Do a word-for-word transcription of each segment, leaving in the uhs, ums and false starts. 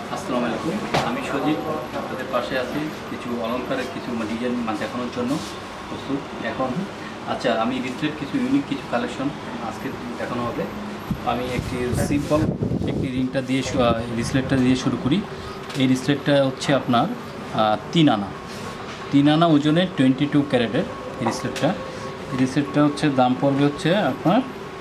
আসসালামু আলাইকুম, আমি সজীব আপনাদের পাশে আছি কিছু অলঙ্কারের কিছু ডিজাইন দেখানোর জন্য প্রস্তুত এখন। আচ্ছা, আমি রিসলেট কিছু ইউনিক কিছু কালেকশন আজকে দেখানো হবে। আমি একটি সিম্পল একটি রিংটা দিয়ে রিসলেটটা দিয়ে শুরু করি। এই রিসলেটটা হচ্ছে আপনার তিন আনা তিন আনা ওজনের টোয়েন্টি টু ক্যারেটের এই রিসলেটটা এই রিসলেটটা হচ্ছে দাম পড়বে হচ্ছে আপনার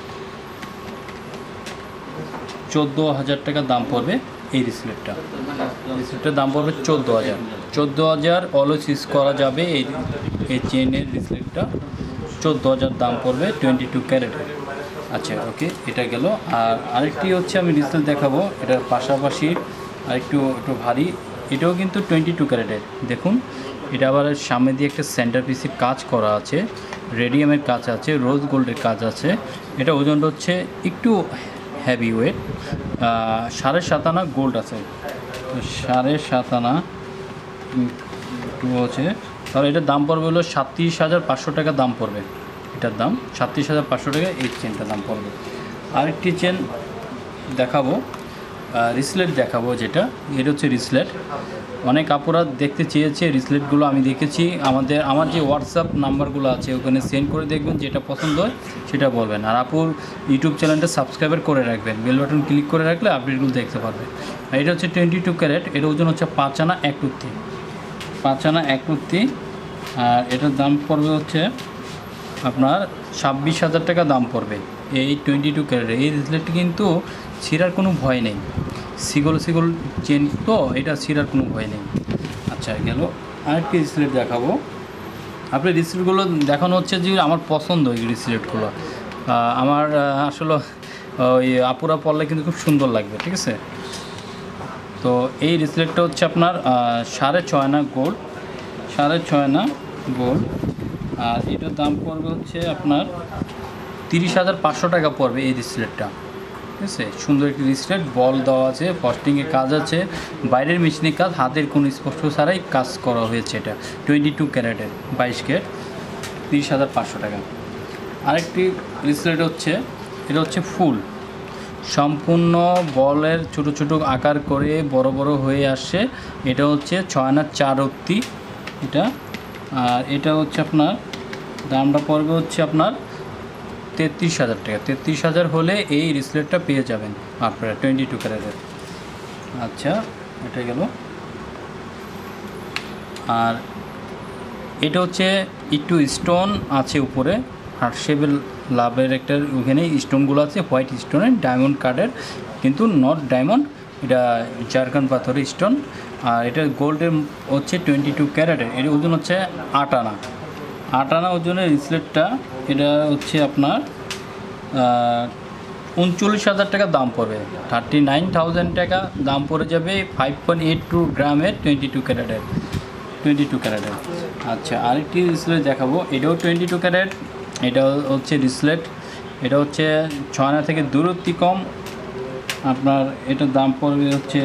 চোদ্দো হাজার টাকা দাম পড়বে। এই রিসলেটটা রিসলেটটার দাম পড়বে চোদ্দো হাজার চোদ্দো হাজার অলওয়েজ ইউজ করা যাবে। এই এই চেনের রিসলেটটা চোদ্দো হাজার দাম পড়বে টোয়েন্টি টু ক্যারেটের। আচ্ছা, ওকে, এটা গেল। আর আরেকটি হচ্ছে আমি রিসলেট দেখাবো, এটার পাশাপাশি আরেকটু একটু ভারী, এটাও কিন্তু টোয়েন্টি টু ক্যারেটের। দেখুন, এটা আবার সামনে দিয়ে একটা সেন্টার পিসের কাজ করা আছে, রেডিয়ামের কাজ আছে, রোজ গোল্ডের কাজ আছে। এটা ওজনটা হচ্ছে একটু হেভি ওয়েট, সাড়ে সাত আনা গোল্ড আছে, তো সাড়ে সাত আনা একটু আছে। তাহলে এটার দাম পড়বে হলো সাতত্রিশ হাজার পাঁচশো টাকা দাম পড়বে। এটার দাম সাতত্রিশ হাজার পাঁচশো টাকা এই চেনটার দাম পড়বে। আরেকটি চেন দেখাবো, রিসলেট দেখাবো, যেটা এটা হচ্ছে রিসলেট। অনেক আপুরা দেখতে চেয়েছে রিসলেটগুলো, আমি দেখেছি। আমাদের আমার যে হোয়াটসঅ্যাপ নাম্বারগুলো আছে ওখানে সেন্ড করে দেখবেন, যেটা পছন্দ হয় সেটা বলবেন। আর আপুর ইউটিউব চ্যানেলটা সাবস্ক্রাইবার করে রাখবেন, বেল বাটন ক্লিক করে রাখলে আপডেটগুলো দেখতে পারবেন। আর এটা হচ্ছে টোয়েন্টি টু ক্যারেট, এর ওজন হচ্ছে পাঁচ আনা এক রুত্তি পাঁচ আনা এক রুত্তি আর এটার দাম পড়বে হচ্ছে আপনার ছাব্বিশ হাজার টাকা দাম পড়বে। এই টোয়েন্টি টু ক্যারেট এই রিসলেটটি কিন্তু ছিঁড়ার কোনো ভয় নেই, সিগল সিগল চেন তো, এটা ছিঁড়ার কোনো ভয় নেই। আচ্ছা, গেল। আরেকটি রিসলেট দেখাবো। আপনার রিসলেটগুলো দেখানো হচ্ছে যে আমার পছন্দ এই রিসলেটগুলো, আমার আসলে ওই আপুরা পরলে কিন্তু খুব সুন্দর লাগবে, ঠিক আছে। তো এই রিসলেটটা হচ্ছে আপনার সাড়ে ছয় আনা গোল্ড সাড়ে ছয় আনা গোল্ড আর এটার দাম পড়বে হচ্ছে আপনার তিরিশ হাজার পাঁচশো টাকা পড়বে এই রিসলেটটা, ঠিক আছে। সুন্দর একটি রিসলেট, বল দেওয়া আছে, ফস্টিংয়ের কাজ আছে, বাইরের মেশিনের কাজ, হাতের কোনো স্পর্শ ছাড়াই কাজ করা হয়েছে। এটা টোয়েন্টি টু ক্যারেটের বাইশ ক্যারেট, তিরিশ হাজার পাঁচশো টাকা। আরেকটি রিসলেট হচ্ছে, এটা হচ্ছে ফুল সম্পূর্ণ বলের ছোট ছোট আকার করে বড় বড় হয়ে আসছে। এটা হচ্ছে ছয় আনা চার রত্তি এটা। আর এটা হচ্ছে আপনার দামটা পড়বে হচ্ছে আপনার তেত্রিশ হাজার টাকা তেত্রিশ হাজার হলে এই রিসলেটটা পেয়ে যাবেন আপনারা টোয়েন্টি টু ক্যারেটের। আচ্ছা, এটা গেল। আর এটা হচ্ছে একটু স্টোন আছে উপরে, হার্ট শেপের লাভের একটা ওখানে স্টোনগুলো আছে, হোয়াইট স্টোনের, ডায়মন্ড কার্ডের কিন্তু নট ডায়মন্ড, এটা জারকান পাথরের স্টোন। আর এটা গোল্ডের হচ্ছে টোয়েন্টি টু ক্যারেটের, এর ওজন হচ্ছে আট আনা আট আনা ওজনের রিসলেটটা। এটা হচ্ছে আপনার উনচল্লিশ হাজার টাকা দাম পড়বে, থার্টি নাইন থাউজেন্ড টাকা দাম পড়ে যাবে। ফাইভ পয়েন্ট এইট টু গ্রামের টোয়েন্টি টু ক্যারেটের টোয়েন্টি টু ক্যারেটের। আচ্ছা, আরেকটি রিসলেট দেখাবো, এটাও টোয়েন্টি টু ক্যারেট। এটা হচ্ছে রিসলেট, এটা হচ্ছে ছয় আনা থেকে দূরত্ব কম। আপনার এটার দাম পড়বে হচ্ছে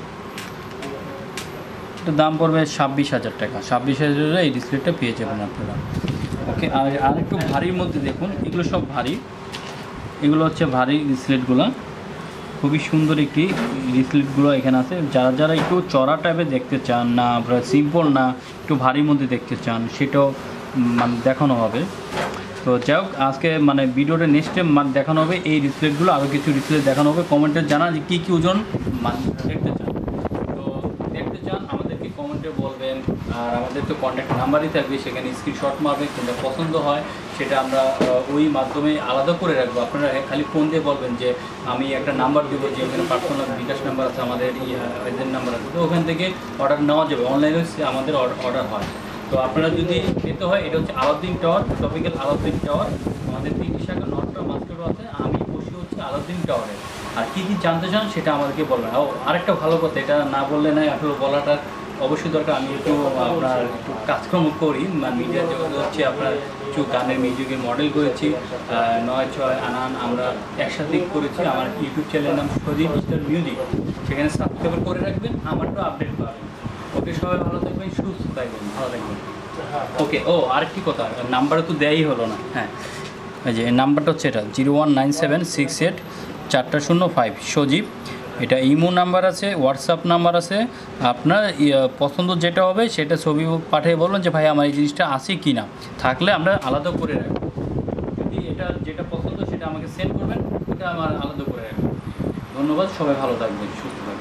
এটার দাম পড়বে ছাব্বিশ হাজার টাকা ছাব্বিশ হাজার এই রিসলেটটা পেয়ে যাবেন আপনারা। ওকে, আর আরেকটু ভারীর মধ্যে দেখুন, এগুলো সব ভারী, এগুলো হচ্ছে ভারী রিসলেটগুলো, খুবই সুন্দর একটি রিসলেটগুলো এখানে আছে। যারা যারা একটু চড়া টাইপের দেখতে চান না, আপনারা সিম্পল না, একটু ভারীর মধ্যে দেখতে চান, সেটাও মানে দেখানো হবে। তো যাই হোক, আজকে মানে ভিডিওটা নেক্সটে দেখানো হবে এই রিসলেটগুলো, আরও কিছু রিসলেট দেখানো হবে। কমেন্টে জানা যে কী কী ওজন মানে দেখতে চান, তো দেখতে চান আমাদেরকে কমেন্টে বলবেন। আর আমাদের তো কন্ট্যাক্ট নাম্বারই থাকবে, সেখানে স্ক্রিনশট মারবেন, কোনটা পছন্দ হয় সেটা আমরা ওই মাধ্যমে আলাদা করে রাখবো। আপনারা খালি ফোন দিয়ে বলবেন যে আমি একটা নাম্বার দেবো, যে ওখানে পার্সোনাল বিকাশ নাম্বার আছে, আমাদের এজেন্ট নাম্বার আছে, তো ওখান থেকে অর্ডার নেওয়া যাবে। অনলাইনে আমাদের অর্ডার হয়। তো আপনারা যদি পেতে হয়, এটা হচ্ছে Alauddin tower, topical Alauddin tower, আমাদের তিনটি শাখা, নটটা মাস্টারও আছে, আমি বসে হচ্ছে আলাউদ্দিন টাওয়ারে। আর কী কী জানতে চান সেটা আমাদেরকে বলবেন। ও আরেকটা ভালো কথা, এটা না বললে নয়, আসলে বলাটা অবশ্যই দরকার। আমি একটু আপনার একটু কাজকর্ম করি, মিডিয়া জগতে হচ্ছে আপনার কিছু গানের মিউজিকের মডেল করেছি, নয় ছয় আনান আমরা একসাথে করেছি। আমার ইউটিউব চ্যানেলের নাম সজীব স্টার মিউজিক, সেখানে সাবস্ক্রাইব করে রাখবেন, আমারটাও আপডেট পাবেন। ওকে, সবাই ভালো থাকবেন, সুস্থ থাকবেন, ভালো থাকবেন। ওকে, ও আরেকটি কথা, নাম্বারটা তো দেয়াই হলো না। হ্যাঁ, এই যে নাম্বারটা হচ্ছে এটা zero one nine seven six eight চারটা শূন্য ফাইভ, সজীব এটা ইমো নাম্বার আছে, হোয়াটসঅ্যাপ নাম্বার আছে। আপনার পছন্দ যেটা হবে সেটা ছবি পাঠিয়ে বলুন যে ভাই আমার এই জিনিসটা আছে কি না, থাকলে আমরা আলাদা করে রাখবো। যদি এটা যেটা পছন্দ সেটা আমাকে সেন্ড করবেন, ওটা আমার আলাদা করে রাখবো। ধন্যবাদ, সবাই ভালো থাকবেন, সুস্থ থাকবেন।